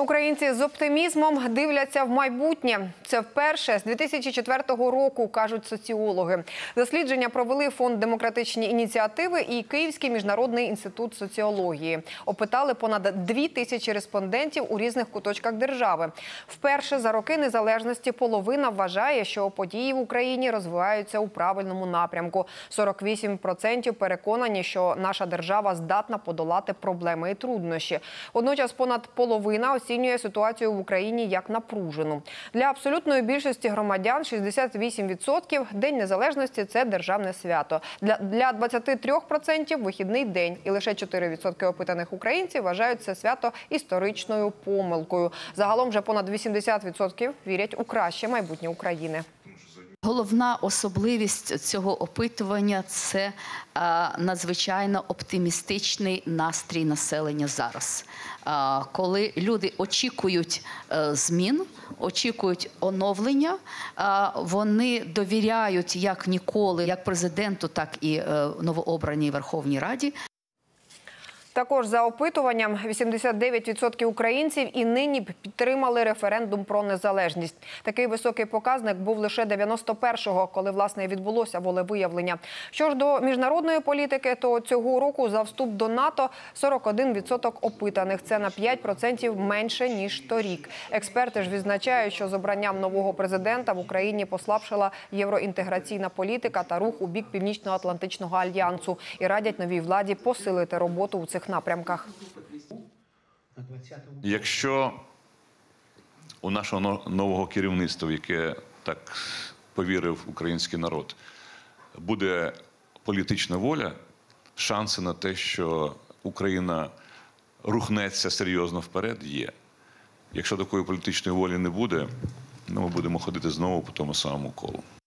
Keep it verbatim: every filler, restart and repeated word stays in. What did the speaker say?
Українці з оптимізмом дивляться в майбутнє. Це вперше з дві тисячі четвертого року, кажуть соціологи. Дослідження провели Фонд демократичні ініціативи і Київський міжнародний інститут соціології. Опитали понад дві тисячі респондентів у різних куточках держави. Вперше за роки незалежності половина вважає, що події в Україні розвиваються у правильному напрямку. сорок вісім відсотків переконані, що наша держава здатна подолати проблеми і труднощі. Водночас понад половина оцінює ситуацію в Україні як напружену. Для абсолютної більшості громадян шістдесят вісім відсотків День Незалежності – це державне свято. Для, для двадцяти трьох відсотків – вихідний день. І лише чотири відсотки опитаних українців вважають це свято історичною помилкою. Загалом вже понад вісімдесят відсотків вірять у краще майбутнє України. Головна особливість цього опитування – це надзвичайно оптимістичний настрій населення зараз. Коли люди очікують змін, очікують оновлення, вони довіряють як ніколи, як президенту, так і новообраній Верховній Раді. Також за опитуванням вісімдесят дев'ять відсотків українців і нині б підтримали референдум про незалежність. Такий високий показник був лише дев'яносто першого, коли, власне, відбулося волевиявлення. Що ж до міжнародної політики, то цього року за вступ до НАТО сорок один відсоток опитаних. Це на п'ять відсотків менше, ніж торік. Експерти ж відзначають, що з обранням нового президента в Україні послабшила євроінтеграційна політика та рух у бік Північно-Атлантичного альянсу. І радять новій владі посилити роботу у цих напрямках. Якщо у нашого нового керівництва, в яке так повірив український народ, буде політична воля, шанси на те, що Україна рухнеться серйозно вперед, є. Якщо такої політичної волі не буде, ну, ми будемо ходити знову по тому самому колу.